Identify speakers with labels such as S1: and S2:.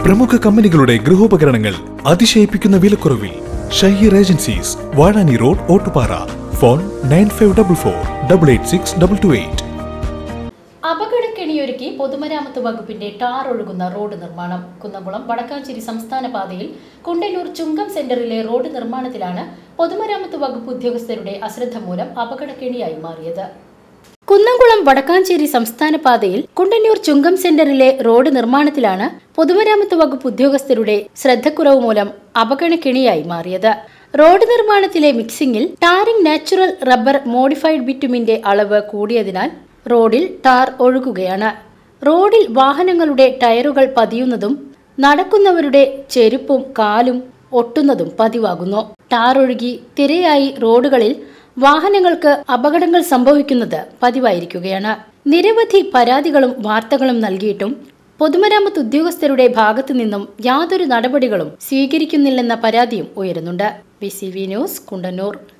S1: പ്രമുഖ കമ്പനികളുടെ ഗൃഹോപകരണങ്ങൾ അതിശയിപ്പിക്കുന്ന വിലക്കുറവിൽ. Shaheer agencies, Vazhani road, Ottupara. Phone 9544886228.
S2: അപകടക്കെണിയൊരുക്കി പൊതുമരാമത്ത് വകുപ്പിന്റെ ടാർ ഒഴുകുന്ന റോഡ് നിർമ്മാണം. കുന്നംകുളം വടക്കാഞ്ചേരി സംസ്ഥാന പാതയിൽ കുണ്ടന്നൂർ ചുങ്കം സെന്ററിലെ റോഡ് നിർമ്മാണത്തിലാണ് പൊതുമരാമത്ത് വകുപ്പ് ഉദ്യോഗസ്ഥരുടെ അശ്രദ്ധ മൂലം അപകടക്കെണിയായി മാറിയത്. കുന്നംകുളം വടക്കാഞ്ചേരി സംസ്ഥാന പാതയിൽ കുണ്ടന്നൂർ ചുങ്കം സെന്ററിലെ റോഡ് നിർമ്മാണത്തിലാണ് പൊതുമരാമത്ത് വകുപ്പ് ഉദ്യോഗസ്ഥരുടെ ശ്രദ്ധക്കുറവ് മൂലം അപകടക്കെണിയായി മാറിയത്. റോഡ് നിർമ്മാണത്തിലെ മിക്സിംഗിൽ ടാറിംഗ് നാച്ചുറൽ റബ്ബർ മോഡിഫൈഡ് ബിറ്റുമിന്റെ അളവ് കൂടിയതിനാൽ റോഡിൽ ടാർ ഒഴുകുകയാണ്. റോഡിൽ വാഹനങ്ങളുടെ ടയറുകൾ പതിയുന്നതും നടക്കുന്നവരുടെ ചെരുപ്പും കാലും ഒട്ടുന്നതും പതിവാകുന്നു. ടാർ ഒഴുകി തിരയായി റോഡുകളിൽ വാഹനങ്ങൾക്ക് അപകടങ്ങൾ സംഭവിക്കുന്നത് പതിവായിരിക്കുകയാണ്. നിരവധി പരാതികളും വാർത്തകളും നൽകിയിട്ടും പൊതുമരാമത്ത് ഉദ്യോഗസ്ഥരുടെ ഭാഗത്തു നിന്നും യാതൊരു നടപടികളും സ്വീകരിക്കുന്നില്ലെന്ന പരാതിയും ഉയരുന്നുണ്ട്. BCV news, Kundannoor.